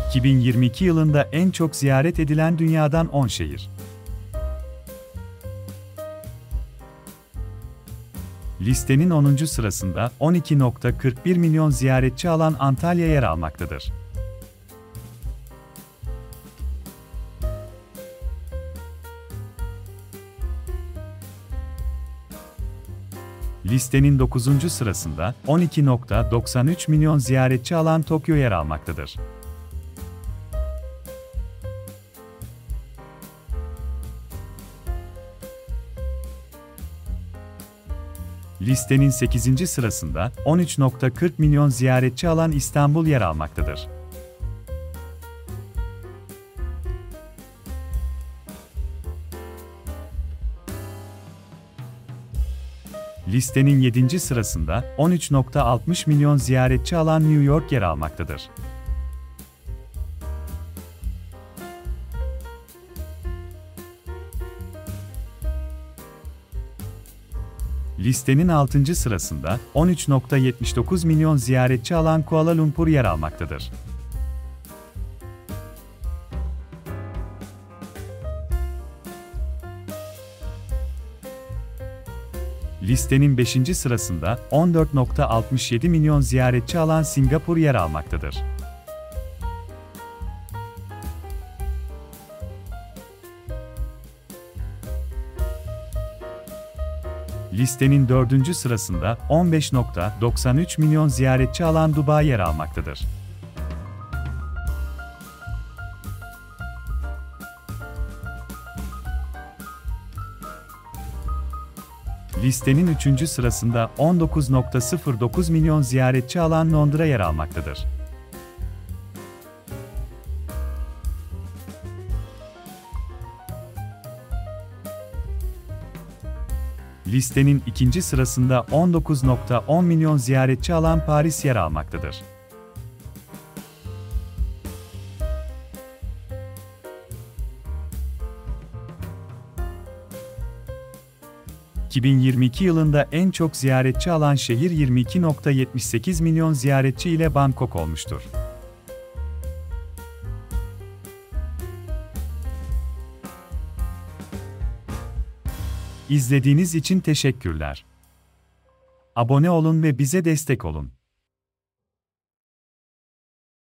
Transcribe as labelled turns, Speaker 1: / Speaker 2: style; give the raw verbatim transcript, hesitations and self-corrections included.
Speaker 1: iki bin yirmi iki yılında en çok ziyaret edilen dünyadan on şehir. Listenin onuncu sırasında on iki nokta kırk bir milyon ziyaretçi alan Antalya yer almaktadır. Listenin dokuzuncu sırasında on iki nokta doksan üç milyon ziyaretçi alan Tokyo yer almaktadır. Listenin sekizinci sırasında on üç nokta kırk milyon ziyaretçi alan İstanbul yer almaktadır. Listenin yedinci sırasında on üç nokta altmış milyon ziyaretçi alan New York yer almaktadır. Listenin altıncı sırasında on üç nokta yetmiş dokuz milyon ziyaretçi alan Kuala Lumpur yer almaktadır. Listenin beşinci sırasında on dört nokta altmış yedi milyon ziyaretçi alan Singapur yer almaktadır. Listenin dördüncü sırasında on beş nokta doksan üç milyon ziyaretçi alan Dubai yer almaktadır. Listenin üçüncü sırasında on dokuz nokta sıfır dokuz milyon ziyaretçi alan Londra yer almaktadır. Listenin ikinci sırasında on dokuz nokta on milyon ziyaretçi alan Paris yer almaktadır. iki bin yirmi iki yılında en çok ziyaretçi alan şehir yirmi iki nokta yetmiş sekiz milyon ziyaretçi ile Bangkok olmuştur. İzlediğiniz için teşekkürler. Abone olun ve bize destek olun.